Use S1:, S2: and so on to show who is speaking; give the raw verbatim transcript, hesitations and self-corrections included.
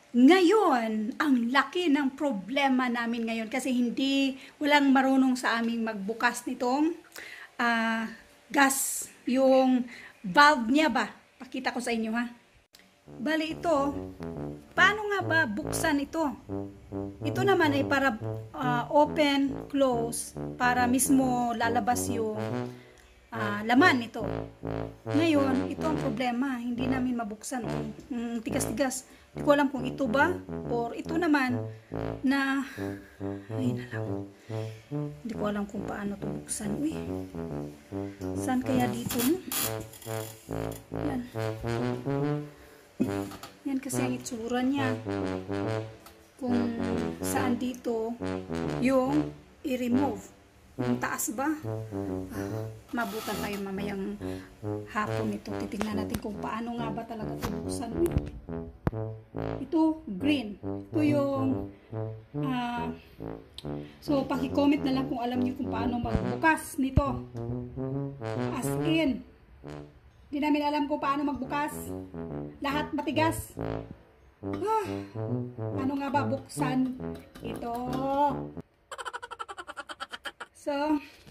S1: Ngayon, ang laki ng problema namin ngayon kasi hindi, walang marunong sa aming magbukas nitong ah, gas. Yung valve niya ba? Pakita ko sa inyo ha. Bali ito, paano nga ba buksan ito? Ito naman ay para ah, open, close, para mismo lalabas yung ah, laman nito. Ngayon, ito ang problema. Hindi namin mabuksan. Mm, tigas-tigas. Hindi ko alam kung ito ba or ito naman na ay nalaw. Hindi ko alam kung paano ito buksan. Uy. Saan kaya dito? No? Yan. Yan kasi ang itsura niya. Kung saan dito yung i-remove. Yung taas ba? Ah, mabutan tayo mamayang hapon ito. Titingnan natin kung paano nga ba talaga ito buksan. Uy. Ito, green. Ito yung uh, so, paki-comment na lang kung alam niyo kung paano magbukas nito. As in, hindi namin alam kung paano magbukas. Lahat matigas. Ah, ano nga ba buksan ito? So,